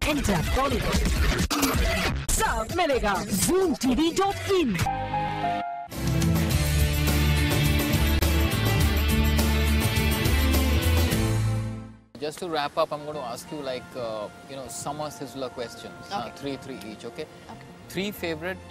Enter Bollywood. सब मिलेगा ZoomTV.in. Just to wrap up, I'm going to ask you summer sizzler questions. Okay. Three each, okay? Okay. 3 favorite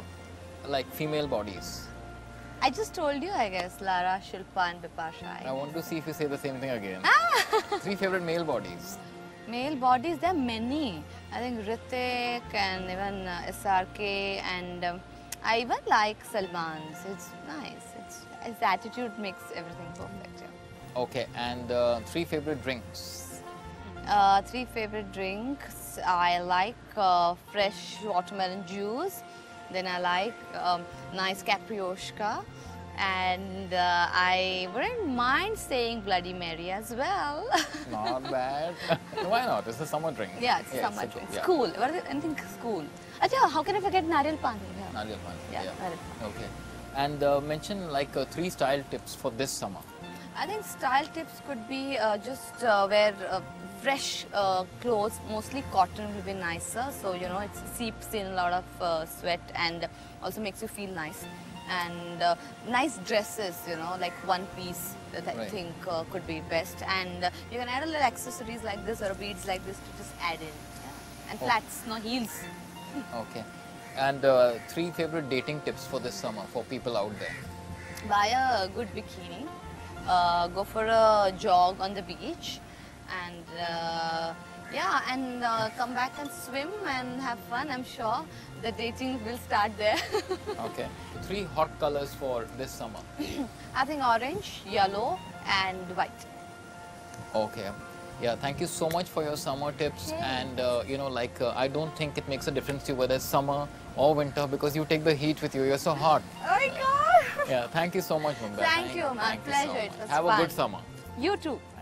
female bodies. I just told you, I guess, Lara, Shilpa and Bipasha. I want to see if you say the same thing again. 3 favorite male bodies. Male bodies, there are many. I think Hrithik and even SRK and I even like Salman's. It's nice. His attitude makes everything perfect. Yeah. Okay, and 3 favorite drinks. 3 favorite drinks. I like fresh watermelon juice. Then I like nice Caprioshka. And I wouldn't mind saying Bloody Mary as well. Not bad. Why not? It's a summer drink. Yeah, it's a summer drink. Yeah. School. What is it? Anything school. Achha, how can I forget Nariyal Pani? Yeah. Nariyal Pani. Yeah, Nariyal Pani. Okay. And mention 3 style tips for this summer. I think style tips could be just wear fresh clothes, mostly cotton will be nicer. So, you know, it seeps in a lot of sweat and also makes you feel nice. And nice dresses, you know, like one piece that I think could be best. And you can add a little accessories like this or beads like this to just add in. Yeah. And flats, no heels. Okay. And 3 favorite dating tips for this summer for people out there. Buy a good bikini. Go for a jog on the beach. And yeah, and come back and swim and have fun. I'm sure the dating will start there. Okay. 3 hot colors for this summer. I think orange, yellow and white. Okay. Yeah, thank you so much for your summer tips. And I don't think it makes a difference to you whether it's summer or winter because you take the heat with you. You're so hot. Oh my God! Yeah, thank you so much, Mumbai. Thank you, man. Pleasure. It was Have fun. a good summer. You too.